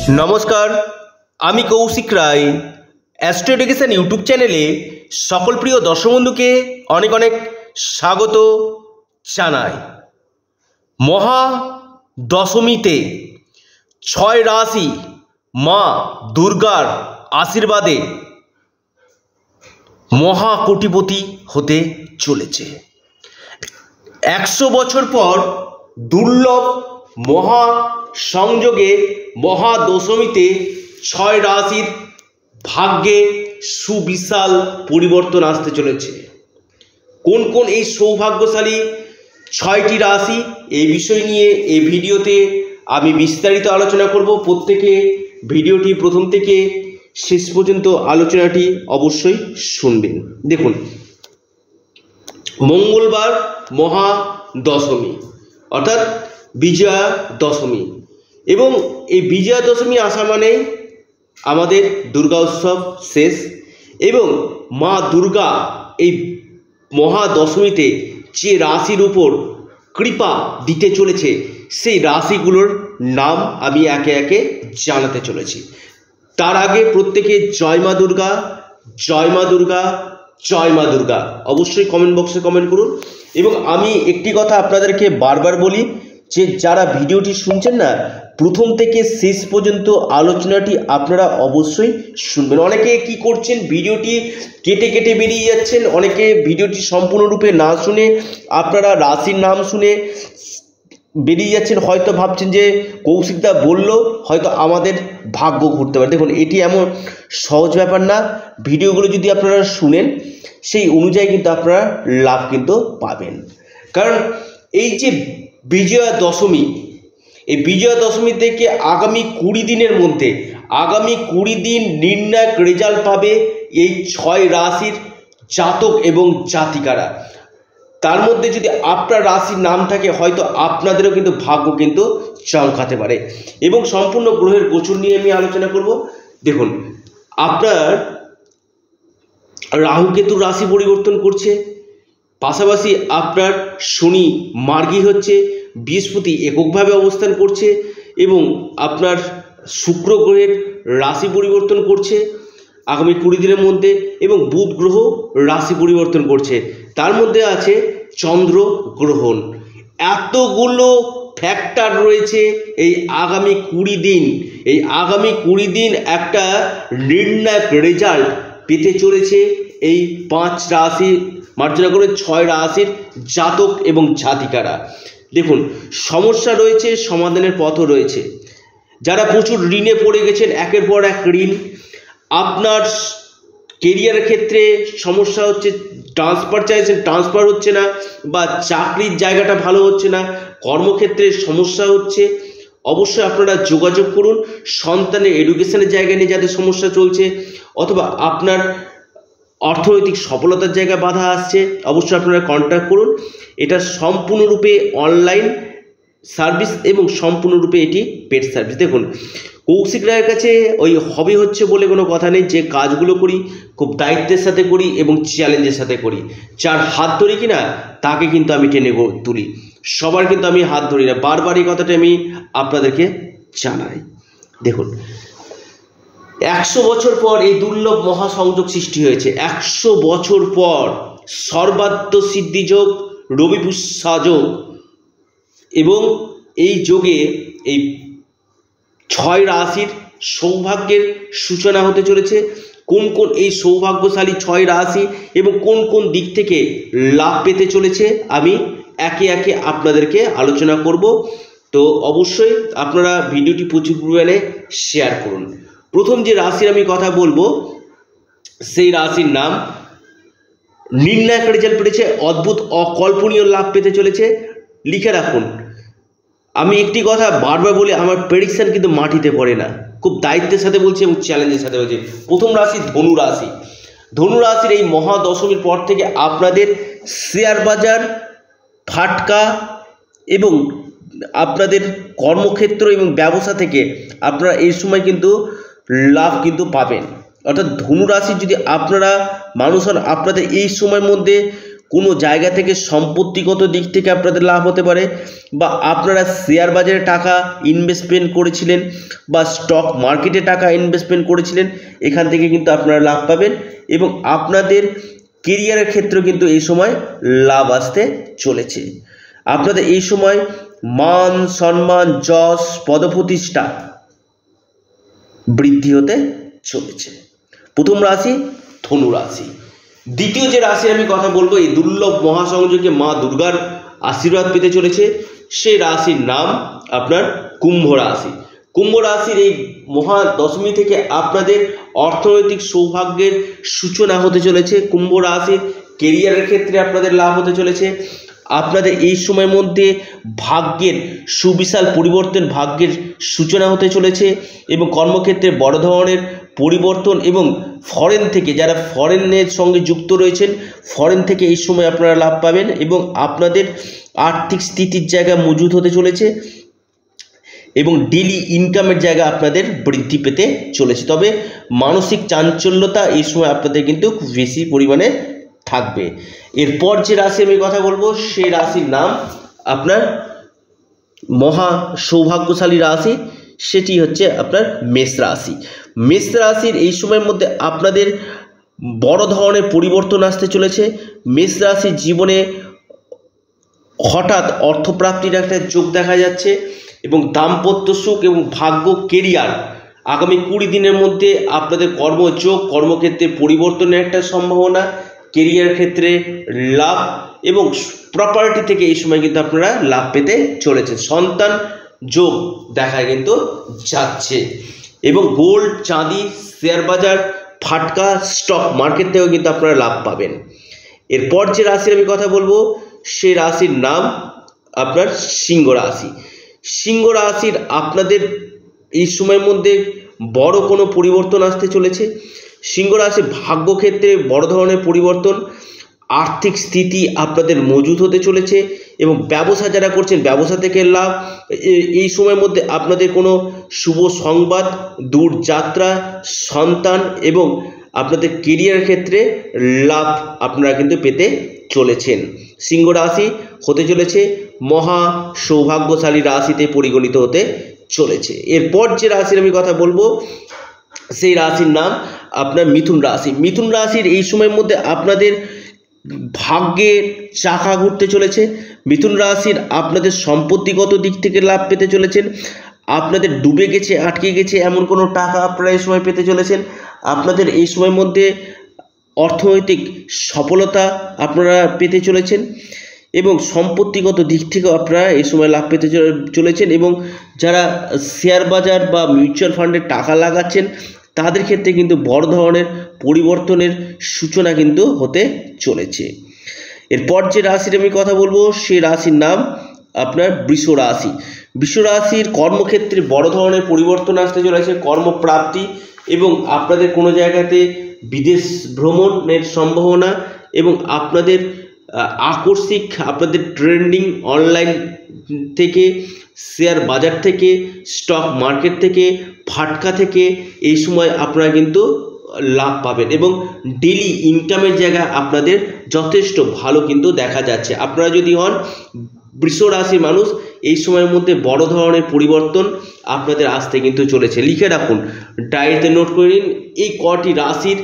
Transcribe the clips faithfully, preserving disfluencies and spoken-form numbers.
নমস্কার, আমি Koushik Roy. Astro education YouTube চ্যানেলে সকল প্রিয় দর্শক বন্ধুকে অনেক অনেক স্বাগত জানাই। মহা দশমীতে ছয় রাশি মা দুর্গার আশীর্বাদে মহা কোটিপতি হতে চলেছে। একশো বছর পর দুর্লভ মহা সংযোগে মহা দশমীতে ছয় রাশির ভাগ্যে সুবিশাল পরিবর্তন আসতে চলেছে। কোন কোন এই সৌভাগ্যশালী ছয়টি রাশি, এই বিষয় নিয়ে এই ভিডিওতে আমি বিস্তারিত আলোচনা করব। প্রত্যেকে ভিডিওটি প্রথম থেকে শেষ পর্যন্ত আলোচনাটি অবশ্যই শুনবেন। দেখুন, মঙ্গলবার মহা দশমী অর্থাৎ বিজয়া দশমী, এবং এই বিজয়া দশমী আসা মানে আমাদের দুর্গা উৎসব শেষ, এবং মা দুর্গা এই মহা দশমীতে যে রাশির উপর কৃপা দিতে চলেছে সেই রাশিগুলোর নাম আমি একে একে জানাতে চলেছি। তার আগে প্রত্যেকে জয় মা দুর্গা, জয় মা দুর্গা, জয় মা দুর্গা অবশ্যই কমেন্ট বক্সে কমেন্ট করুন। এবং আমি একটি কথা আপনাদেরকে বারবার বলি যে যারা ভিডিওটি শুনছেন না, প্রথম থেকে শেষ পর্যন্ত আলোচনাটি আপনারা অবশ্যই শুনবেন। অনেকে কি করছেন, ভিডিওটি কেটে কেটে বেরিয়ে যাচ্ছেন। অনেকে ভিডিওটি সম্পূর্ণরূপে না শুনে আপনারা রাশির নাম শুনে বেরিয়ে যাচ্ছেন, হয়তো ভাবছেন যে কৌশিকদা বলল হয়তো আমাদের ভাগ্য ঘুরতে পারে। দেখুন, এটি এমন সহজ ব্যাপার না। ভিডিওগুলো যদি আপনারা শুনেন সেই অনুযায়ী কিন্তু আপনারা লাভ কিন্তু পাবেন। কারণ এই যে বিজয়া দশমী, এই বিজয়া দশমী থেকে আগামী কুড়ি দিনের মধ্যে আগামী কুড়ি দিন নির্ণায়ক রেজাল্ট পাবে এই ছয় রাশির জাতক এবং জাতিকারা। তার মধ্যে যদি আপনার রাশির নাম থাকে হয়তো আপনাদেরও কিন্তু ভাগ্য কিন্তু চমকাতে পারে। এবং সম্পূর্ণ গ্রহের গোচর নিয়ে আমি আলোচনা করব। দেখুন, আপনার রাহু কেতু রাশি পরিবর্তন করছে, পাশাপাশি আপনার শনি মার্গী হচ্ছে, বৃহস্পতি এককভাবে অবস্থান করছে, এবং আপনার শুক্র গ্রহের রাশি পরিবর্তন করছে আগামী কুড়ি দিনের মধ্যে, এবং বুধ গ্রহ রাশি পরিবর্তন করছে। তার মধ্যে আছে চন্দ্র গ্রহণ। এতগুলো ফ্যাক্টর রয়েছে এই আগামী কুড়ি দিন। এই আগামী কুড়ি দিন একটা নির্ণায়ক রেজাল্ট পেতে চলেছে এই পাঁচ রাশি মার্জনা করে ছয় রাশির জাতক এবং জাতিকারা। দেখুন, সমস্যা রয়েছে, সমাধানের পথও রয়েছে। যারা প্রচুর ঋণে পড়ে গেছেন, একের পর এক ঋণ, আপনার কেরিয়ারের ক্ষেত্রে সমস্যা হচ্ছে, ট্রান্সফার চাইছেন ট্রান্সফার হচ্ছে না, বা চাকরির জায়গাটা ভালো হচ্ছে না, কর্মক্ষেত্রে সমস্যা হচ্ছে, অবশ্যই আপনারা যোগাযোগ করুন। সন্তানের এডুকেশনের জায়গা নিয়ে যাদের সমস্যা চলছে, অথবা আপনার অর্থনৈতিক সফলতার জায়গায় বাধা আসছে, অবশ্যই আপনারা কন্ট্যাক্ট করুন। এটা সম্পূর্ণরূপে অনলাইন সার্ভিস এবং সম্পূর্ণরূপে এটি পেড সার্ভিস। দেখুন, কৌশিক রায়ের কাছে ওই হবি হচ্ছে বলে কোনো কথা নেই। যে কাজগুলো করি খুব দায়িত্বের সাথে করি এবং চ্যালেঞ্জের সাথে করি। যার হাত ধরি কিনা তাকে কিন্তু আমি টেনে তুলি, সবার কিন্তু আমি হাত ধরি না। বারবার এই কথাটা আমি আপনাদেরকে জানাই। দেখুন, একশো বছর পর এই দুর্লভ মহাসংযোগ সৃষ্টি হয়েছে। একশো বছর পর সর্বাত্ম সিদ্ধিযোগ, রবি পুষ্যা যোগ, এবং এই যোগে এই ছয় রাশির সৌভাগ্যের সূচনা হতে চলেছে। কোন কোন এই সৌভাগ্যশালী ছয় রাশি এবং কোন কোন দিক থেকে লাভ পেতে চলেছে আমি একে একে আপনাদেরকে আলোচনা করব। তো অবশ্যই আপনারা ভিডিওটি প্রচুর পরিমাণে শেয়ার করুন। প্রথম যে রাশির আমি কথা বলবো সেই রাশির নাম নির্ণায়ক রেজাল্ট পেয়েছে, অদ্ভুত অকল্পনীয় লাভ পেতে চলেছে। লিখে রাখুন, আমি একটি কথা বারবার বলি, আমার প্রেডিকশান কিন্তু মাটিতে পড়ে না। খুব দায়িত্বের সাথে বলছি এবং চ্যালেঞ্জের সাথে বলছি। প্রথম রাশি ধনু রাশি। ধনু রাশির এই মহা দশমীর পর থেকে আপনাদের শেয়ার বাজার, ফাটকা এবং আপনাদের কর্মক্ষেত্র এবং ব্যবসা থেকে আপনারা এই সময় কিন্তু লাভ কিন্তু পাবেন। অর্থাৎ ধনু রাশি যদি আপনারা মানুষ হন, আপনাদের এই সময়ের মধ্যে কোনো জায়গা থেকে সম্পত্তিগত দিক থেকে আপনাদের লাভ হতে পারে, বা আপনারা শেয়ার বাজারে টাকা ইনভেস্টমেন্ট করেছিলেন বা স্টক মার্কেটে টাকা ইনভেস্টমেন্ট করেছিলেন, এখান থেকে কিন্তু আপনারা লাভ পাবেন। এবং আপনাদের কেরিয়ারের ক্ষেত্রে কিন্তু এই সময় লাভ আসতে চলেছে। আপনাদের এই সময় মান সম্মান যশ পদপ্রতিষ্ঠা বৃদ্ধি হতে চলেছে। প্রথম রাশি ধনু রাশি। দ্বিতীয় যে রাশির আমি কথা বলবো, এই দুর্লভ মহাসংযোগে মা দুর্গার আশীর্বাদ পেতে চলেছে, সেই রাশির নাম আপনার কুম্ভ রাশি। কুম্ভ রাশির এই মহা দশমী থেকে আপনাদের অর্থনৈতিক সৌভাগ্যের সূচনা হতে চলেছে। কুম্ভ রাশির কেরিয়ারের ক্ষেত্রে আপনাদের লাভ হতে চলেছে। আপনাদের এই সময়ের মধ্যে ভাগ্যের সুবিশাল পরিবর্তন, ভাগ্যের সূচনা হতে চলেছে এবং কর্মক্ষেত্রে বড় ধরনের পরিবর্তন, এবং ফরেন থেকে যারা ফরেনের সঙ্গে যুক্ত রয়েছেন, ফরেন থেকে এই সময় আপনারা লাভ পাবেন এবং আপনাদের আর্থিক স্থিতির জায়গা মজুত হতে চলেছে এবং ডেলি ইনকামের জায়গা আপনাদের বৃদ্ধি পেতে চলেছে। তবে মানসিক চাঞ্চল্যতা এই সময় আপনাদের কিন্তু খুব বেশি পরিমাণে থাকবে। এরপর যে রাশি আমি কথা বলবো, সেই রাশির নাম আপনার মহা সৌভাগ্যশালী রাশি, সেটি হচ্ছে আপনার মেষ রাশি। মেষ রাশির এই সময়ের মধ্যে আপনাদের বড় ধরনের পরিবর্তন আসতে চলেছে। মেষ রাশির জীবনে হঠাৎ অর্থপ্রাপ্তির একটা যোগ দেখা যাচ্ছে এবং দাম্পত্য সুখ এবং ভাগ্য কেরিয়ার আগামী কুড়ি দিনের মধ্যে আপনাদের কর্মযোগ, কর্মক্ষেত্রে পরিবর্তনের একটা সম্ভাবনা, কেরিয়ার ক্ষেত্রে লাভ এবং প্রপার্টি থেকে এই সময় কিন্তু আপনারা লাভ পেতে চলেছেন। সন্তান যোগ দেখা কিন্তু যাচ্ছে এবং গোল্ড, চাঁদি, শেয়ার বাজার, ফাটকা, স্টক মার্কেট থেকেও কিন্তু আপনারা লাভ পাবেন। এরপর যে রাশির আমি কথা বলবো, সেই রাশির নাম আপনার সিংহ রাশি। সিংহ রাশির আপনাদের এই সময়ের মধ্যে বড় কোনো পরিবর্তন আসতে চলেছে। সিংহ রাশির ভাগ্যক্ষেত্রে বড় ধরনের পরিবর্তন, আর্থিক স্থিতি আপনাদের মজুত হতে চলেছে এবং ব্যবসা যারা করছেন ব্যবসা থেকে লাভ। এই সময়ের মধ্যে আপনাদের কোনো শুভ সংবাদ, দূর যাত্রা, সন্তান এবং আপনাদের কেরিয়ার ক্ষেত্রে লাভ আপনারা কিন্তু পেতে চলেছেন। সিংহ রাশি হতে চলেছে মহা সৌভাগ্যশালী রাশিতে পরিগণিত হতে চলেছে। এরপর যে রাশির আমি কথা বলবো, সেই রাশির নাম আপনার মিথুন রাশি। মিথুন রাশির এই সময়ের মধ্যে আপনাদের ভাগ্যের চাকা ঘুরতে চলেছে। মিথুন রাশির আপনাদের সম্পত্তিগত দিক থেকে লাভ পেতে চলেছেন। আপনাদের ডুবে গেছে, আটকে গেছে এমন কোনো টাকা আপনারা এই সময় পেতে চলেছেন। আপনাদের এই সময়ের মধ্যে অর্থনৈতিক সফলতা আপনারা পেতে চলেছেন এবং সম্পত্তিগত দিক থেকেও আপনারা এই সময় লাভ পেতে চলেছেন। এবং যারা শেয়ার বাজার বা মিউচুয়াল ফান্ডে টাকা লাগাচ্ছেন তাদের ক্ষেত্রে কিন্তু বড় ধরনের পরিবর্তনের সূচনা কিন্তু হতে চলেছে। এরপর যে রাশির আমি কথা বলবো, সেই রাশির নাম আপনার বৃষ রাশি। বৃষ রাশির কর্মক্ষেত্রে বড় ধরনের পরিবর্তন আসতে চলেছে, কর্মপ্রাপ্তি এবং আপনাদের কোনো জায়গাতে বিদেশ ভ্রমণের সম্ভাবনা এবং আপনাদের আকস্মিক আপনাদের ট্রেন্ডিং অনলাইন থেকে, শেয়ার বাজার থেকে, স্টক মার্কেট থেকে, ফাটকা থেকে এই সময় আপনারা কিন্তু লাভ পাবেন এবং ডেলি ইনকামের জায়গা আপনাদের যথেষ্ট ভালো কিন্তু দেখা যাচ্ছে। আপনারা যদি হন বৃষ রাশির মানুষ, এই সময়ের মধ্যে বড় ধরনের পরিবর্তন আপনাদের আসতে কিন্তু চলেছে। লিখে রাখুন, ডায়েরিতে নোট করে নিন, এই কটি রাশির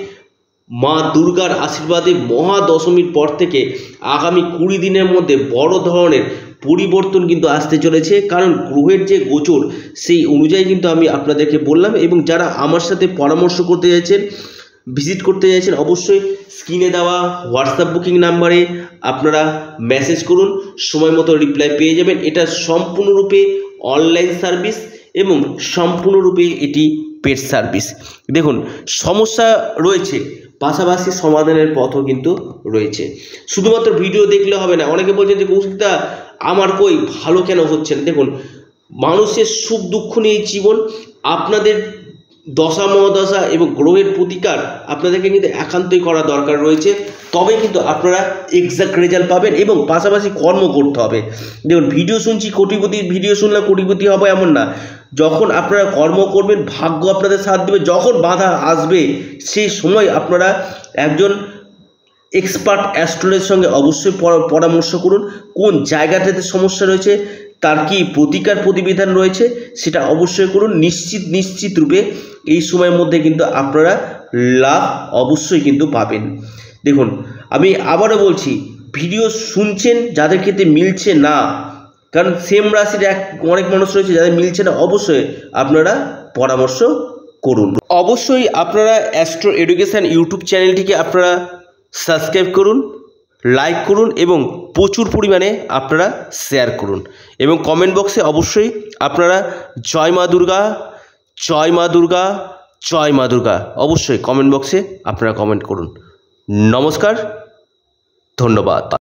মা দুর্গার আশীর্বাদে মহা দশমীর পর থেকে আগামী কুড়ি দিনের মধ্যে বড় ধরনের পরিবর্তন কিন্তু আসতে চলেছে। কারণ গ্রহের যে গোচর সেই অনুযায়ী কিন্তু আমি আপনাদেরকে বললাম। এবং যারা আমার সাথে পরামর্শ করতে চাইছেন, ভিজিট করতে চাইছেন, অবশ্যই স্ক্রিনে দেওয়া হোয়াটসঅ্যাপ বুকিং নাম্বারে আপনারা মেসেজ করুন, সময় মতো রিপ্লাই পেয়ে যাবেন। এটা সম্পূর্ণরূপে অনলাইন সার্ভিস এবং সম্পূর্ণরূপে এটি পেড সার্ভিস। দেখুন, সমস্যা রয়েছে, পাশাপাশি সমাধানের পথও কিন্তু রয়েছে। শুধুমাত্র ভিডিও দেখলে হবে না। অনেকে বলছেন যে কৌশিকদা আমার কই ভালো কেন হচ্ছে না। দেখুন, মানুষের সুখ দুঃখ নিয়ে জীবন, আপনাদের দশা মহাদশা এবং গ্রহের প্রতিকার আপনাদেরকে কিন্তু একান্তই করা দরকার রয়েছে, তবে কিন্তু আপনারা এক্সাক্ট রেজাল্ট পাবেন এবং পাশাপাশি কর্ম করতে হবে। দেখুন, ভিডিও শুনছি কোটিপতি, ভিডিও শুনলে কোটিপতি হবে এমন না। যখন আপনারা কর্ম করবেন ভাগ্য আপনাদের সাথ দেবে। যখন বাধা আসবে সেই সময় আপনারা একজন এক্সপার্ট অ্যাস্ট্রোলজির সঙ্গে অবশ্যই পরামর্শ করুন। কোন জায়গাটাতে সমস্যা রয়েছে, তার কি প্রতিকার প্রতিবিধান রয়েছে, সেটা অবশ্যই করুন। নিশ্চিত নিশ্চিত রূপে এই সময়ের মধ্যে কিন্তু আপনারা লাভ অবশ্যই কিন্তু পাবেন। দেখুন, আমি আবারও বলছি, ভিডিও শুনছেন যাদের ক্ষেত্রে মিলছে না, কারণ সেম রাশির এক অনেক মানুষ রয়েছে যাদের মিলছে না, অবশ্যই আপনারা পরামর্শ করুন। অবশ্যই আপনারা অ্যাস্ট্রো এডুকেশান ইউটিউব চ্যানেলটিকে আপনারা সাবস্ক্রাইব করুন, লাইক করুন এবং প্রচুর পরিমাণে আপনারা শেয়ার করুন এবং কমেন্ট বক্সে অবশ্যই আপনারা জয় মা দুর্গা, জয় মা দুর্গা, জয় মা দুর্গা অবশ্যই কমেন্ট বক্সে আপনারা কমেন্ট করুন। নমস্কার, ধন্যবাদ।